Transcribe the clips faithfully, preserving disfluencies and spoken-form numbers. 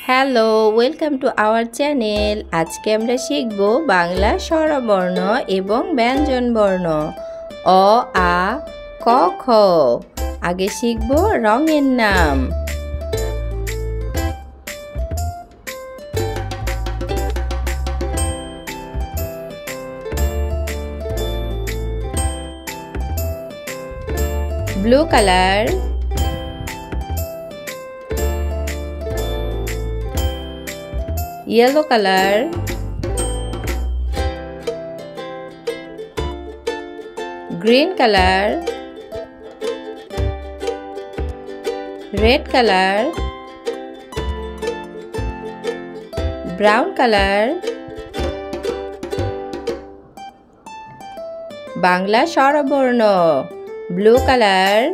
Hello, welcome to our channel. আজকে আমরা শিখব বাংলা স্বরবর্ণ এবং ব্যঞ্জনবর্ণ অ, আ, ক, খ। আগে শিখব রঙের নাম। Blue colour, yellow color, green color, red color, brown color। Bangla স্বরবর্ণ ব্লু কালার,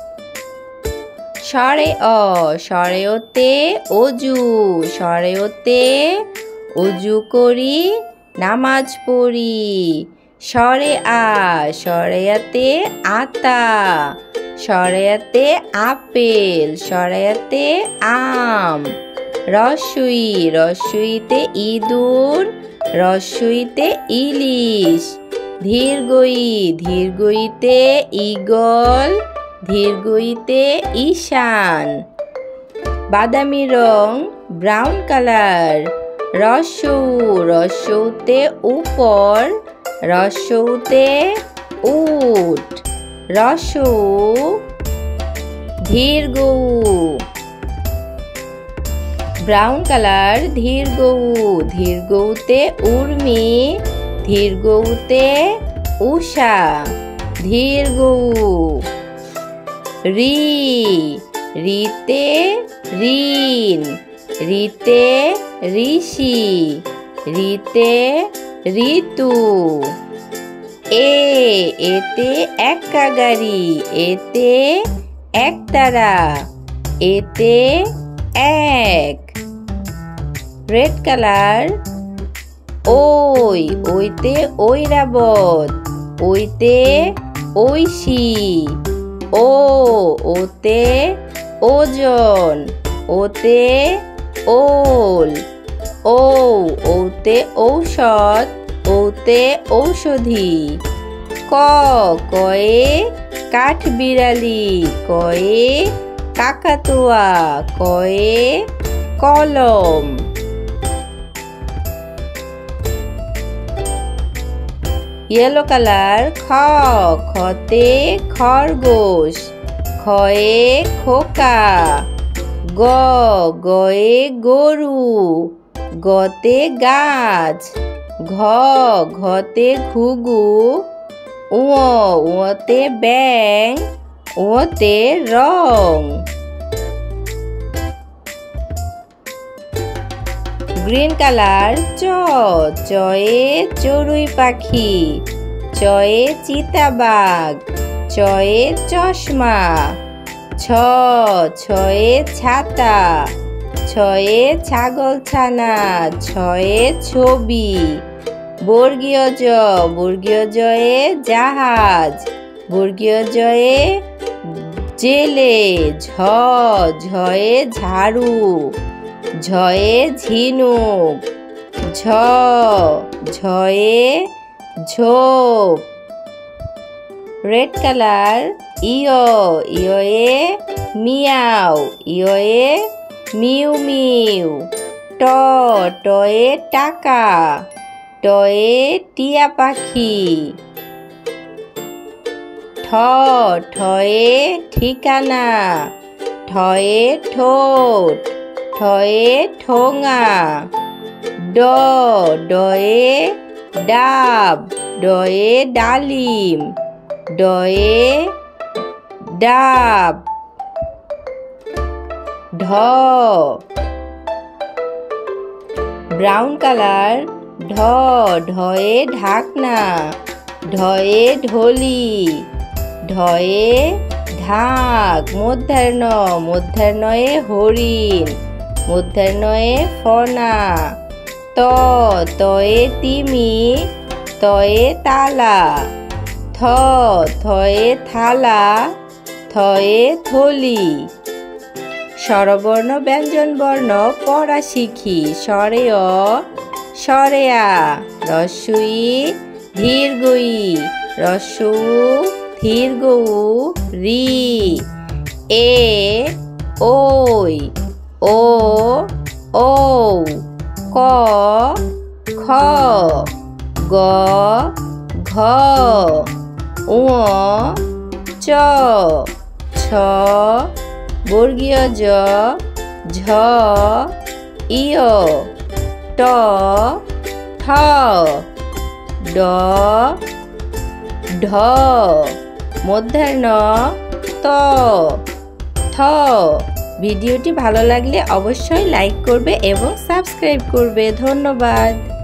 স্বরে অ, স্বরে ওতে অজু, স্বরে ওতে অজু করি নামাজ পড়ি। স্বরে আ, স্বরে আতে আতা, স্বরে আতে আপেল, স্বরে আতে আম। রস্বই, রস্বইতে ইঁদুর, রস্বইতে ইলিশ। দীর্ঘই, দীর্ঘইতে ঈগল, দীর্ঘইতে ঈশান। বাদামি রং ব্রাউন কালার, রস্যউ, রস্যউতে উপর, রস্যউতে উট। রস্যউ দীর্ঘ উ, ব্রাউন কালার দীর্ঘ উ, দীর্ঘউতে উর্মি, দীর্ঘউতে উষা। দীর্ঘ উ। রি, রিতে ঋণ, রিতে ঋষি, রিতে ঋতু। এ, এতে এক্কা গাড়ি, এতে একতারা, এতে এক। রেড কালার ওই, ওইতে ঐরাবত, ওইতে ঐশী। ও, ওতে ওজন, ওতে ওল। ও, ওতে ঔষধ, ওতে ঔষধি। ক, কয়ে কাঠবিড়ালি, কয়ে কাকাতুয়া, কয়ে কলম। ইয়েলো কালার খ, খতে খরগোশ, খয়ে খোকা। গ, গয়ে গরু, গতে গাছ। ঘ, ঘতে ঘুঘু, উ, উতে ব্যাং, উতে রং। গ্রিন কালার চ, চয়ে চড়ুই পাখি, চয়ে চিতাবাঘ, চয়ে চশমা। ছ, ছয়ে ছাতা, ছয়ে ছাগলছানা, ছয়ে ছবি। বর্গীয় জ, বর্গীয় জয়ে জাহাজ, বর্গীয় জয়ে জেলে। ঝ, ঝয়ে ঝাড়ু, ঝয়ে ঝিনুক। ঝ, ঝয়ে ঝোপ। রেড কালার ইয়, ইয়ে মিয়াও, ইয়ে মিউ মিউ। ট, টয়ে টাকা, টয়ে টিয়া পাখি। ঠ, ঠয়ে ঠিকানা, ঠয়ে ঠোঁট, ঠয়ে ঠোঙা। ড, ডয়ে ডাব, ডয়ে ডালিম, ডয়ে ডাব। ঢ, ব্রাউন কালার ঢ, ঢয়ে ঢাকনা, ঢয়ে ঢলি, ঢয়ে ঢাক। মূর্ধন্য, মূর্ধন্যয়ে হরিণ, মূর্ধন্যয়ে ফনা। ত, তয়ে তিমি, তয়ে তালা। থ, থয়ে থালা, থয়ে থলি। স্বরবর্ণ ব্যঞ্জনবর্ণ পড়া শিখি। স্বরে অ, স্বরে আ, রস্বই দীর্ঘই, রস্যু দীর্ঘ রি, এ ওই, ও ও, ক খ, গ ঘ, উ চ, ছ বর্গীয় জ, ঝ ইয়, ট ঠ, ড ঢ, মূর্ধন্য ত, থ। ভিডিওটি ভালো লাগলে অবশ্যই লাইক করবে এবং সাবস্ক্রাইব করবে। ধন্যবাদ।